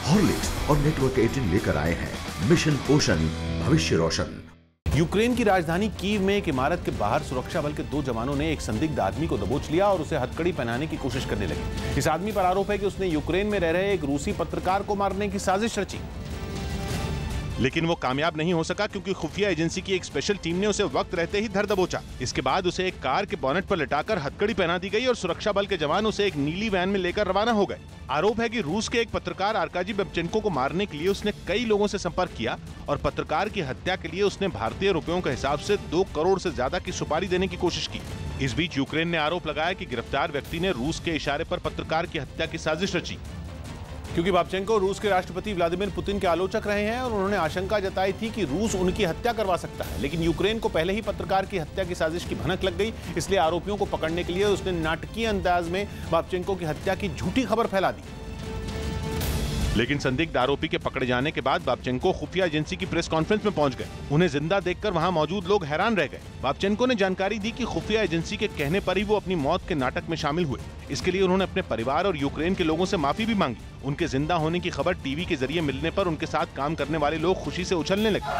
Horlicks और network 18 लेकर आए हैं मिशन पोषण भविष्य रोशन। यूक्रेन की राजधानी कीव में एक इमारत के बाहर सुरक्षा बल के 2 जवानों ने एक संदिग्ध आदमी को दबोच लिया और उसे हथकड़ी पहनाने की कोशिश करने लगे। इस आदमी पर आरोप है कि उसने यूक्रेन में रह रहे एक रूसी पत्रकार को मारने की साजिश रची, लेकिन वो कामयाब नहीं हो सका क्योंकि खुफिया एजेंसी की एक स्पेशल टीम ने उसे वक्त रहते ही धर दबोचा। इसके बाद उसे एक कार के बोनेट पर लटाकर हथकड़ी पहना दी गई और सुरक्षा बल के जवान उसे एक नीली वैन में लेकर रवाना हो गए। आरोप है कि रूस के एक पत्रकार आर्काजी बेबचेंको को मारने के लिए उसने कई लोगों से संपर्क किया और पत्रकार की हत्या के लिए उसने भारतीय रुपयों के हिसाब से 2 करोड़ से ज्यादा की सुपारी देने की कोशिश की। इस बीच यूक्रेन ने आरोप लगाया कि गिरफ्तार व्यक्ति ने रूस के इशारे पर पत्रकार की हत्या की साजिश रची। क्योंकि बेबचेंको रूस के राष्ट्रपति व्लादिमीर पुतिन के आलोचक रहे हैं और उन्होंने आशंका जताई थी कि रूस उनकी हत्या करवा सकता है, लेकिन यूक्रेन को पहले ही पत्रकार की हत्या की साजिश की भनक लग गई। इसलिए आरोपियों को पकड़ने के लिए उसने नाटकीय अंदाज में बेबचेंको की हत्या की झूठी खबर फैला दी। लेकिन संदिग्ध आरोपी के पकड़े जाने के बाद बेबचेंको खुफिया एजेंसी की प्रेस कॉन्फ्रेंस में पहुंच गए। उन्हें जिंदा देखकर वहां मौजूद लोग हैरान रह गए। बेबचेंको ने जानकारी दी कि खुफिया एजेंसी के कहने पर ही वो अपनी मौत के नाटक में शामिल हुए। इसके लिए उन्होंने अपने परिवार और यूक्रेन के लोगों से माफी भी मांगी। उनके जिंदा होने की खबर टीवी के जरिए मिलने पर उनके साथ काम करने वाले लोग खुशी से उछलने लगे।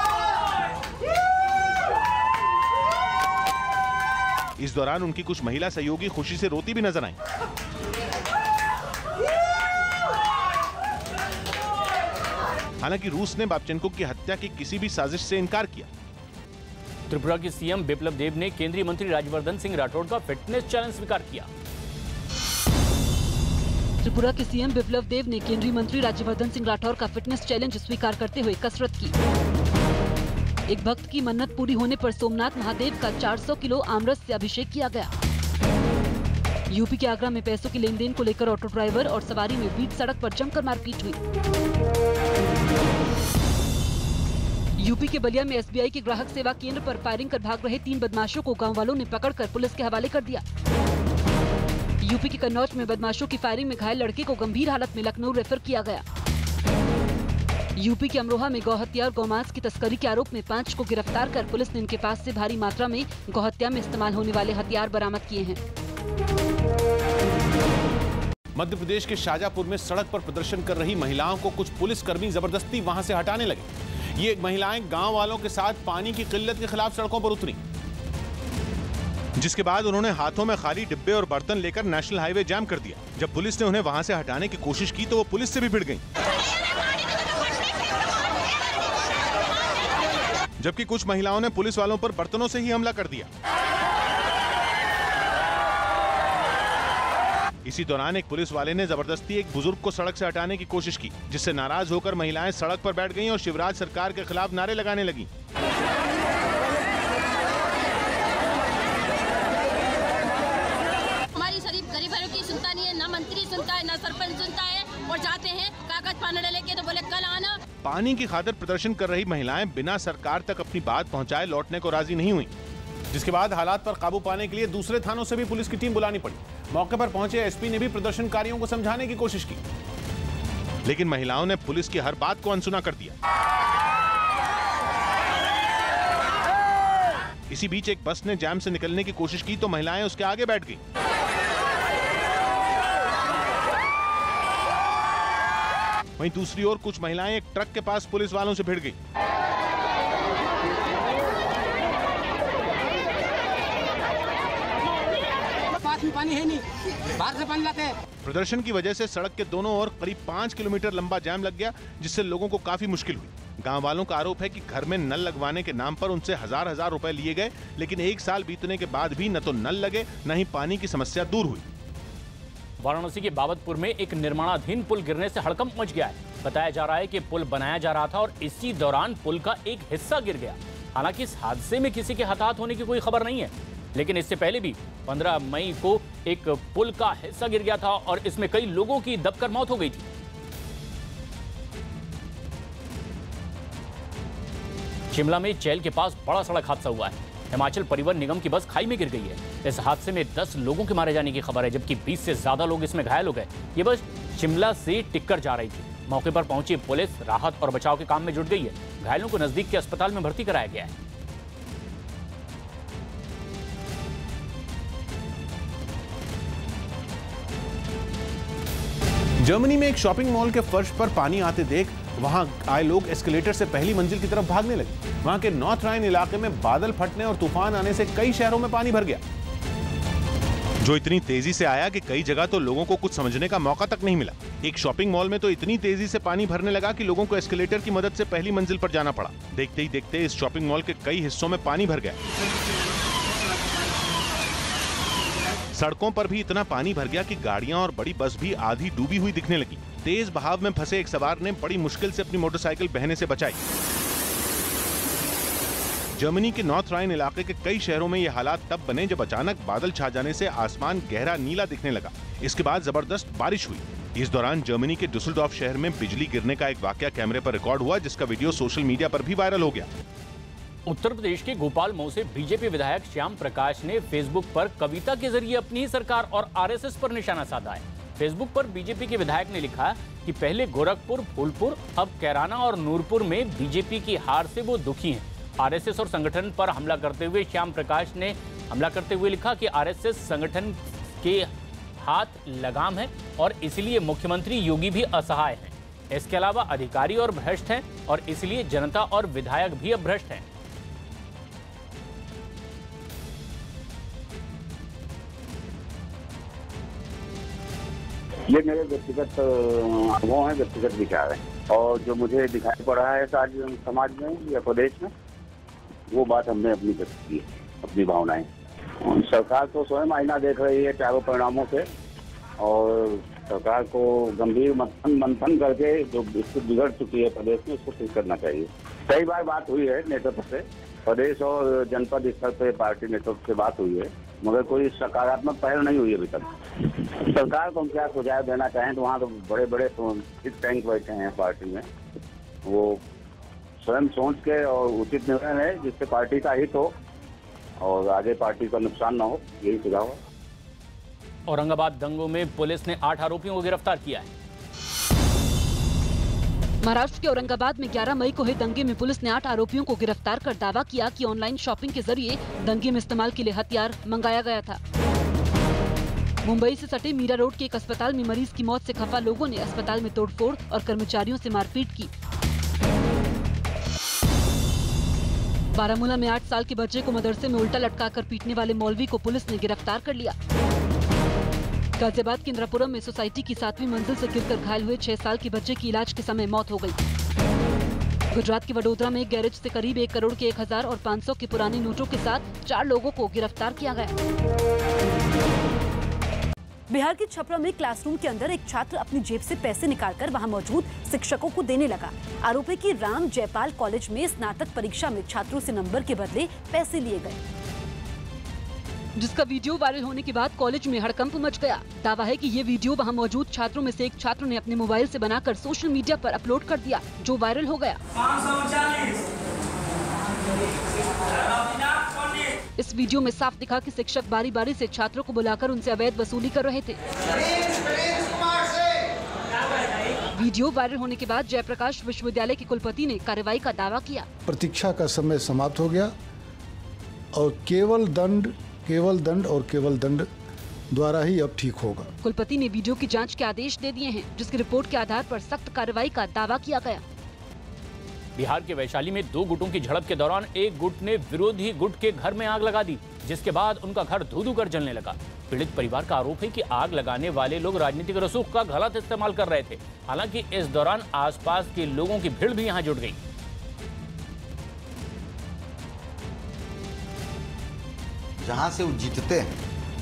इस दौरान उनकी कुछ महिला सहयोगी खुशी से रोती भी नजर आई। हालांकि रूस ने बेबचेंको की हत्या की किसी भी साजिश से इनकार किया। त्रिपुरा के सीएम बिप्लब देब ने केंद्रीय मंत्री राज्यवर्धन सिंह राठौड़ का फिटनेस चैलेंज स्वीकार किया। त्रिपुरा के सीएम बिप्लब देब ने केंद्रीय मंत्री राज्यवर्धन सिंह राठौड़ का फिटनेस चैलेंज स्वीकार करते हुए कसरत की। एक भक्त की मन्नत पूरी होने पर सोमनाथ महादेव का 400 किलो आमरस से अभिषेक किया गया। यूपी के आगरा में पैसों की लेनदेन को लेकर ऑटो ड्राइवर और सवारी में बीच सड़क पर जमकर मारपीट हुई। यूपी के बलिया में एसबीआई के ग्राहक सेवा केंद्र पर फायरिंग कर भाग रहे 3 बदमाशों को गांव वालों ने पकड़कर पुलिस के हवाले कर दिया। यूपी के कन्नौज में बदमाशों की फायरिंग में घायल लड़के को गंभीर हालत में लखनऊ रेफर किया गया। यूपी के अमरोहा में गौहत्या और गौमांस की तस्करी के आरोप में 5 को गिरफ्तार कर पुलिस ने इनके पास से भारी मात्रा में गौहत्या में इस्तेमाल होने वाले हथियार बरामद किए हैं। मध्य प्रदेश के शाजापुर में सड़क पर प्रदर्शन कर रही महिलाओं को कुछ पुलिसकर्मी जबरदस्ती वहां से हटाने लगे। ये महिलाएं गांव वालों के साथ पानी की किल्लत के खिलाफ सड़कों पर उतरी, जिसके बाद उन्होंने हाथों में खाली डिब्बे और बर्तन लेकर नेशनल हाईवे जाम कर दिया। जब पुलिस ने उन्हें वहां से हटाने की कोशिश की तो वो पुलिस से भी भिड़ गईं। जबकि कुछ महिलाओं ने पुलिस वालों पर बर्तनों से ही हमला कर दिया। इसी दौरान एक पुलिस वाले ने जबरदस्ती एक बुजुर्ग को सड़क से हटाने की कोशिश की, जिससे नाराज होकर महिलाएं सड़क पर बैठ गईं और शिवराज सरकार के खिलाफ नारे लगाने लगीं। हमारी शरीफ गरीबों की सुनता नहीं है, ना मंत्री सुनता है, ना सरपंच सुनता है, और जाते हैं कागज पाने लेके तो बोले कल आना। पानी की खातिर प्रदर्शन कर रही महिलाएं बिना सरकार तक अपनी बात पहुंचाए लौटने को राजी नहीं हुई, जिसके बाद हालात पर काबू पाने के लिए दूसरे थानों से भी पुलिस की टीम बुलानी पड़ी। मौके पर पहुंचे एसपी ने भी प्रदर्शनकारियों को समझाने की कोशिश की, लेकिन महिलाओं ने पुलिस की हर बात को अनसुना कर दिया। इसी बीच एक बस ने जाम से निकलने की कोशिश की तो महिलाएं उसके आगे बैठ गईं। वहीं दूसरी ओर कुछ महिलाएं एक ट्रक के पास पुलिस वालों से भिड़ गईं। पानी है नहीं, बाहर से पानी लाते हैं। प्रदर्शन की वजह से सड़क के दोनों ओर करीब 5 किलोमीटर लंबा जाम लग गया, जिससे लोगों को काफी मुश्किल हुई। गांव वालों का आरोप है कि घर में नल लगवाने के नाम पर उनसे हजार रुपए लिए गए, लेकिन 1 साल बीतने के बाद भी न तो नल लगे न ही पानी की समस्या दूर हुई। वाराणसी के बाबतपुर में एक निर्माणाधीन पुल गिरने से हड़कंप मच गया है। बताया जा रहा है कि पुल बनाया जा रहा था और इसी दौरान पुल का एक हिस्सा गिर गया। हालांकि इस हादसे में किसी के हताहत होने की कोई खबर नहीं है, लेकिन इससे पहले भी 15 मई को एक पुल का हिस्सा गिर गया था और इसमें कई लोगों की दबकर मौत हो गई थी। शिमला में चैल के पास बड़ा सड़क हादसा हुआ है। हिमाचल परिवहन निगम की बस खाई में गिर गई है। इस हादसे में 10 लोगों के मारे जाने की खबर है, जबकि 20 से ज्यादा लोग इसमें घायल हो गए। ये बस शिमला से टिक्कर जा रही थी। मौके पर पहुंची पुलिस राहत और बचाव के काम में जुट गई है। घायलों को नजदीक के अस्पताल में भर्ती कराया गया है। जर्मनी में एक शॉपिंग मॉल के फर्श पर पानी आते देख वहां आए लोग एस्केलेटर से पहली मंजिल की तरफ भागने लगे। वहां के नॉर्थ राइन इलाके में बादल फटने और तूफान आने से कई शहरों में पानी भर गया, जो इतनी तेजी से आया कि कई जगह तो लोगों को कुछ समझने का मौका तक नहीं मिला। एक शॉपिंग मॉल में तो इतनी तेजी से पानी भरने लगा कि लोगों को एस्केलेटर की मदद से पहली मंजिल पर जाना पड़ा। देखते ही देखते इस शॉपिंग मॉल के कई हिस्सों में पानी भर गया। सड़कों पर भी इतना पानी भर गया कि गाड़ियां और बड़ी बस भी आधी डूबी हुई दिखने लगी। तेज बहाव में फंसे एक सवार ने बड़ी मुश्किल से अपनी मोटरसाइकिल बहने से बचाई। जर्मनी के नॉर्थ राइन इलाके के कई शहरों में ये हालात तब बने जब अचानक बादल छा जाने से आसमान गहरा नीला दिखने लगा। इसके बाद जबरदस्त बारिश हुई। इस दौरान जर्मनी के डुसलडॉर्फ शहर में बिजली गिरने का एक वाकया कैमरे पर रिकॉर्ड हुआ, जिसका वीडियो सोशल मीडिया पर भी वायरल हो गया। उत्तर प्रदेश के गोपाल मऊ से बीजेपी विधायक श्याम प्रकाश ने फेसबुक पर कविता के जरिए अपनी ही सरकार और आरएसएस पर निशाना साधा है। फेसबुक पर बीजेपी के विधायक ने लिखा कि पहले गोरखपुर, फूलपुर, अब कैराना और नूरपुर में बीजेपी की हार से वो दुखी हैं। आरएसएस और संगठन पर हमला करते हुए श्याम प्रकाश ने हमला करते हुए लिखा कि आरएसएस संगठन के हाथ लगाम है और इसलिए मुख्यमंत्री योगी भी असहाय हैं। इसके अलावा अधिकारी और भ्रष्ट हैं और इसलिए जनता और विधायक भी अब भ्रष्ट हैं। ये मेरे व्यक्तिगत अनुभव है, व्यक्तिगत विचार है, और जो मुझे दिखाई पड़ा है आज समाज में या प्रदेश में, वो बात हमने अपनी व्यक्त की है, अपनी भावनाएं। सरकार तो स्वयं आईना देख रही है चारों परिणामों से, और सरकार को गंभीर मंथन करके जो स्थिति बिगड़ चुकी है प्रदेश में, उसको ठीक करना चाहिए। कई बार बात हुई है नेतृत्व से, प्रदेश और जनपद स्तर पे पार्टी नेतृत्व से बात हुई है, मगर कोई सकारात्मक पहल नहीं हुई अभी तक। सरकार को हम क्या सुझाव देना चाहें तो वहाँ तो बड़े बड़े थिंक टैंक बैठे हैं पार्टी में, वो स्वयं सोच के और उचित निर्णय है जिससे पार्टी का हित हो और आगे पार्टी का नुकसान ना हो, यही सुझाव है। औरंगाबाद दंगों में पुलिस ने 8 आरोपियों को गिरफ्तार किया है। महाराष्ट्र के औरंगाबाद में 11 मई को हुए दंगे में पुलिस ने 8 आरोपियों को गिरफ्तार कर दावा किया कि ऑनलाइन शॉपिंग के जरिए दंगे में इस्तेमाल के लिए हथियार मंगाया गया था। मुंबई से सटे मीरा रोड के एक अस्पताल में मरीज की मौत से खफा लोगों ने अस्पताल में तोड़फोड़ और कर्मचारियों से मारपीट की। बारामूला में 8 साल के बच्चे को मदरसे में उल्टा लटकाकर पीटने वाले मौलवी को पुलिस ने गिरफ्तार कर लिया। गाजियाबाद के इंद्रापुरम में सोसाइटी की 7वीं मंजिल से गिरकर घायल हुए 6 साल के बच्चे की इलाज के समय मौत हो गई। गुजरात के वडोदरा में एक गैरेज से करीब 1 करोड़ के 1000 और 500 के पुराने नोटों के साथ 4 लोगों को गिरफ्तार किया गया। बिहार के छपरा में क्लासरूम के अंदर एक छात्र अपनी जेब से पैसे निकालकर वहां मौजूद शिक्षकों को देने लगा। आरोप है कि राम जयपाल कॉलेज में स्नातक परीक्षा में छात्रों से नंबर के बदले पैसे लिए गए, जिसका वीडियो वायरल होने के बाद कॉलेज में हड़कंप मच गया। दावा है कि ये वीडियो वहां मौजूद छात्रों में से एक छात्र ने अपने मोबाइल से बनाकर सोशल मीडिया पर अपलोड कर दिया, जो वायरल हो गया। 540। इस वीडियो में साफ दिखा कि शिक्षक बारी बारी से छात्रों को बुलाकर उनसे अवैध वसूली कर रहे थे। वीडियो वायरल होने के बाद जयप्रकाश विश्वविद्यालय के कुलपति ने कार्रवाई का दावा किया। प्रतीक्षा का समय समाप्त हो गया और केवल दंड द्वारा ही अब ठीक होगा। कुलपति ने वीडियो की जांच के आदेश दे दिए हैं, जिसकी रिपोर्ट के आधार पर सख्त कार्रवाई का दावा किया गया। बिहार के वैशाली में 2 गुटों की झड़प के दौरान एक गुट ने विरोधी गुट के घर में आग लगा दी, जिसके बाद उनका घर धू-धू कर जलने लगा। पीड़ित परिवार का आरोप है कि आग लगाने वाले लोग राजनीतिक रसूख का गलत इस्तेमाल कर रहे थे। हालांकि इस दौरान आसपास के लोगों की भीड़ भी यहां जुट गई। जहां से वो जीतते हैं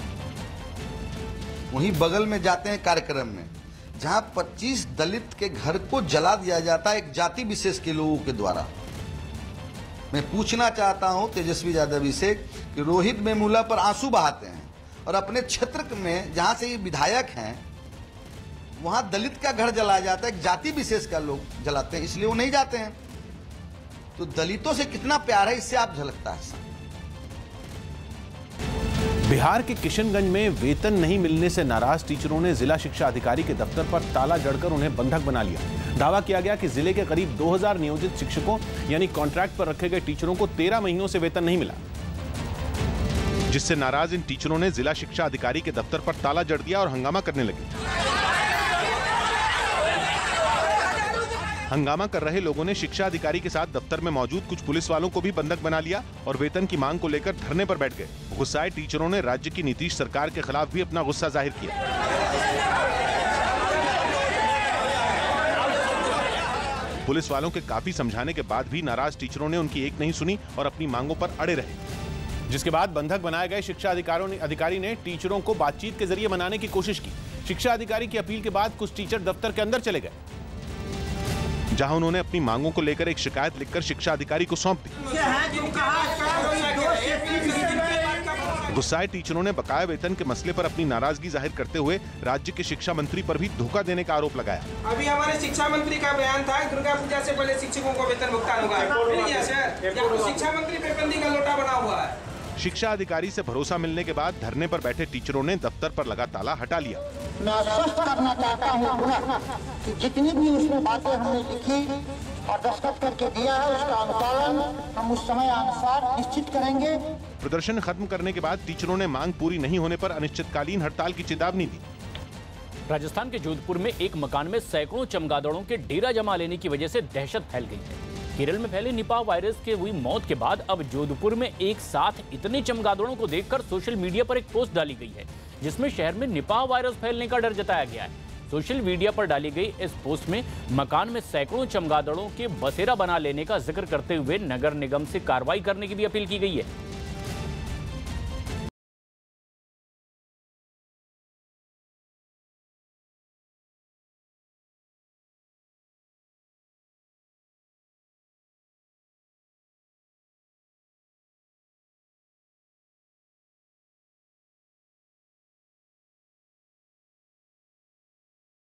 वहीं बगल में जाते हैं कार्यक्रम में, जहां 25 दलित के घर को जला दिया जाता है एक जाति विशेष के लोगों के द्वारा। मैं पूछना चाहता हूं तेजस्वी यादव से कि रोहित वेमुला पर आंसू बहाते हैं और अपने क्षेत्र में जहां से ये विधायक हैं वहां दलित का घर जलाया जाता है, एक जाति विशेष का लोग जलाते हैं, इसलिए वो नहीं जाते हैं। तो दलितों से कितना प्यार है इससे आप झलकता है। बिहार के किशनगंज में वेतन नहीं मिलने से नाराज टीचरों ने जिला शिक्षा अधिकारी के दफ्तर पर ताला जड़कर उन्हें बंधक बना लिया। दावा किया गया कि जिले के करीब 2000 नियोजित शिक्षकों यानी कॉन्ट्रैक्ट पर रखे गए टीचरों को 13 महीनों से वेतन नहीं मिला, जिससे नाराज इन टीचरों ने जिला शिक्षा अधिकारी के दफ्तर पर ताला जड़ दिया और हंगामा करने लगे। हंगामा कर रहे लोगों ने शिक्षा अधिकारी के साथ दफ्तर में मौजूद कुछ पुलिस वालों को भी बंधक बना लिया और वेतन की मांग को लेकर धरने पर बैठ गए। गुस्साए टीचरों ने राज्य की नीतीश सरकार के खिलाफ भी अपना गुस्सा जाहिर किया। पुलिस वालों के काफी समझाने के बाद भी नाराज टीचरों ने उनकी एक नहीं सुनी और अपनी मांगों पर अड़े रहे, जिसके बाद बंधक बनाए गए शिक्षा अधिकारी ने टीचरों को बातचीत के जरिए मनाने की कोशिश की। शिक्षा अधिकारी की अपील के बाद कुछ टीचर दफ्तर के अंदर चले गए, जहां उन्होंने अपनी मांगों को लेकर एक शिकायत लिखकर शिक्षा अधिकारी को सौंप दी। गुस्साए टीचरों ने बकाया वेतन के मसले पर अपनी नाराजगी जाहिर करते हुए राज्य के शिक्षा मंत्री पर भी धोखा देने का आरोप लगाया। अभी हमारे शिक्षा मंत्री का बयान था, दुर्गा पूजा से पहले शिक्षकों को वेतन भुगतान होगा। शिक्षा मंत्री पेबंदी का लोटा बना हुआ है। शिक्षा अधिकारी से भरोसा मिलने के बाद धरने पर बैठे टीचरों ने दफ्तर पर लगा ताला हटा लिया। मैं आश्वस्त करना चाहता हूँ कि जितनी भी उसमें बातें हमने लिखी और दस्तखत करके दिया है उसका अनुपालन हम उस समय अनुसार निश्चित करेंगे। प्रदर्शन खत्म करने के बाद टीचरों ने मांग पूरी नहीं होने पर अनिश्चितकालीन हड़ताल की चेतावनी दी। राजस्थान के जोधपुर में एक मकान में सैकड़ों चमगादड़ों के डेरा जमा लेने की वजह से दहशत फैल गई है। केरल में फैले निपाह वायरस के हुई मौत के बाद अब जोधपुर में एक साथ इतने चमगादड़ों को देखकर सोशल मीडिया पर एक पोस्ट डाली गई है, जिसमें शहर में निपाह वायरस फैलने का डर जताया गया है। सोशल मीडिया पर डाली गई इस पोस्ट में मकान में सैकड़ों चमगादड़ों के बसेरा बना लेने का जिक्र करते हुए नगर निगम से कार्रवाई करने की भी अपील की गई है।